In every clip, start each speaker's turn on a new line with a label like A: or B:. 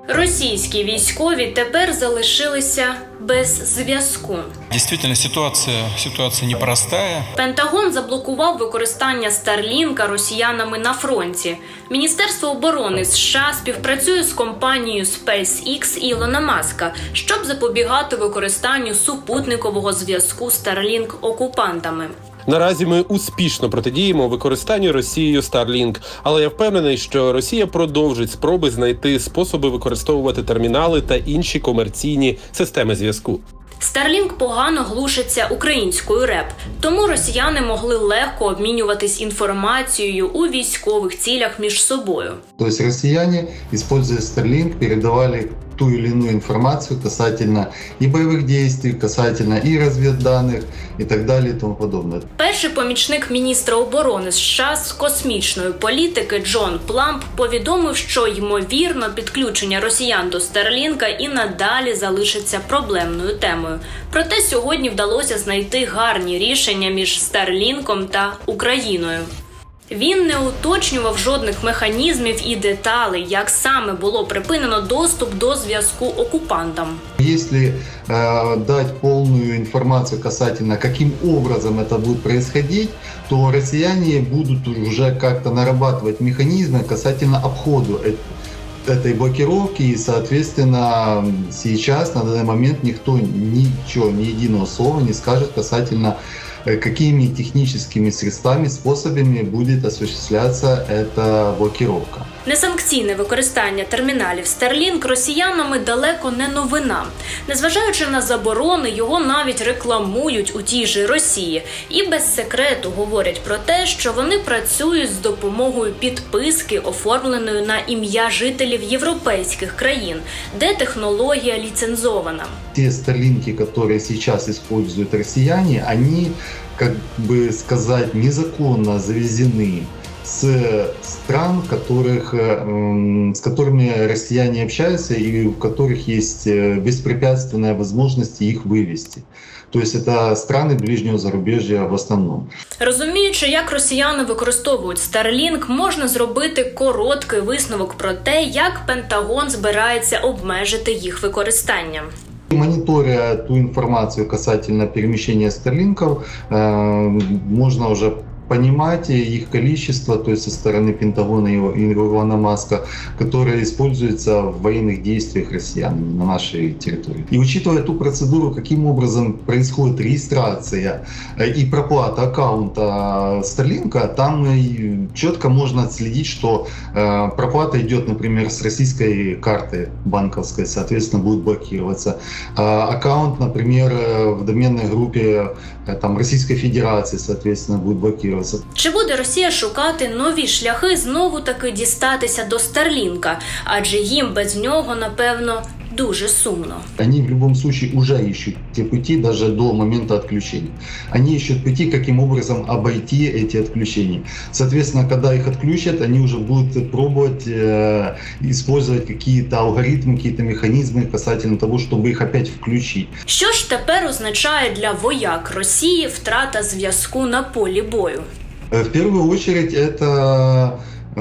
A: Російські військові тепер залишилися без зв'язку.
B: Дійсно, ситуація непроста.
A: Пентагон заблокував використання Старлінка росіянами на фронті. Міністерство оборони США співпрацює з компанією SpaceX Ілона Маска, щоб запобігати використанню супутникового зв'язку Старлінк окупантами.
C: Наразі ми успішно протидіємо використанню Росією Starlink, але я впевнений, що Росія продовжить спроби знайти способи використовувати термінали та інші комерційні системи зв'язку.
A: Starlink погано глушиться українською РЕП, тому росіяни могли легко обмінюватись інформацією у військових цілях між собою.
D: Тобто росіяни, використовуючи Starlink, передавали ту или иную информацию касательно и боевых действий, касательно и разведданных, и так далее, и тому подобное.
A: Перший помічник міністра оборони США з космічної політики Джон Пламп повідомив, що, ймовірно, підключення росіян до Старлінка і надалі залишиться проблемною темою. Проте сьогодні вдалося знайти гарні рішення між Старлінком та Україною. Він не уточнював жодних механізмів і деталей, як саме було припинено доступ до зв'язку окупантам.
D: Если дать полную информацию касательно, каким образом это будет происходить, то россияне будут уже как-то нарабатывать механизмы касательно обхода этой блокировки, и, соответственно, сейчас, на данный момент, никто ничего, ни единого слова не скажет касательно, какими техническими средствами, способами будет осуществляться эта блокировка.
A: Несанкційне використання терміналів Starlink росіянами далеко не новина. Незважаючи на заборони, його навіть рекламують у тій же Росії. І без секрету говорять про те, що вони працюють з допомогою підписки, оформленої на ім'я жителів європейських країн, де технологія ліцензована.
D: Те Starlink, которые сейчас используют россияне, они, как бы сказать, незаконно завезены с стран, с которыми россияне общаются и в которых есть беспрепятственная возможность их вывести. То есть это страны ближнего зарубежья в основному.
A: Розуміючи, як росіяни використовують Starlink, можна зробити короткий висновок про те, як Пентагон збирається обмежити їх використання.
D: Мониторя ту информацию касательно перемещения Старлинков, можно уже понимать их количество, то есть со стороны Пентагона и Илона Маска, которые используются в военных действиях россиян на нашей территории. И учитывая ту процедуру, каким образом происходит регистрация и проплата аккаунта Starlink, там четко можно отследить, что проплата идет, например, с российской карты банковской, соответственно, будет блокироваться. Аккаунт, например, в доменной группе там, Российской Федерации, соответственно, будет блокироваться.
A: Чи буде Росія шукати нові шляхи знову-таки дістатися до Старлінка? Адже їм без нього, напевно, дуже сумно.
D: Они в любом случае уже ищут те пути даже до момента отключения. Они ищут пути, каким образом обойти эти отключения. Соответственно, когда их отключат, они уже будут пробовать использовать какие-то алгоритмы, какие-то механизмы касательно того, чтобы их опять включить.
A: Що ж тепер означає для вояк Росії втрата зв'язку на полі бою?
D: В первую очередь это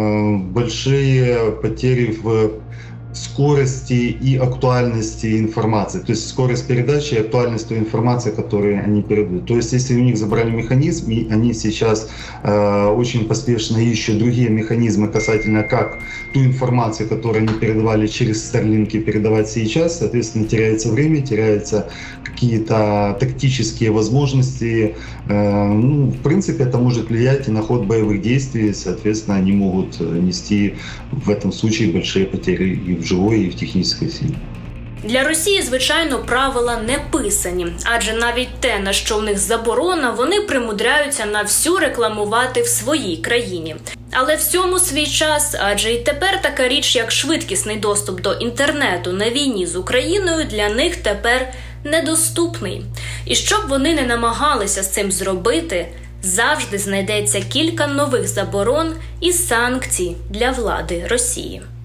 D: большие потери в скорости и актуальности информации, то есть скорость передачи и актуальность той информации, которую они передают. То есть если у них забрали механизм, и они сейчас очень поспешно ищут другие механизмы касательно как ту информацию, которую они передавали через Starlink, передавать сейчас, соответственно, теряется время, теряются какие-то тактические возможности. Ну, в принципе, это может влиять и на ход боевых действий, соответственно, они могут нести в этом случае большие потери и в живой, і в технічній силі.
A: Для Росії, звичайно, правила не писані, адже навіть те, на що в них заборона, вони примудряються на всю рекламувати в своїй країні. Але всьому свій час, адже і тепер така річ, як швидкісний доступ до інтернету на війні з Україною, для них тепер недоступний. І щоб вони не намагалися з цим зробити, завжди знайдеться кілька нових заборон і санкцій для влади Росії.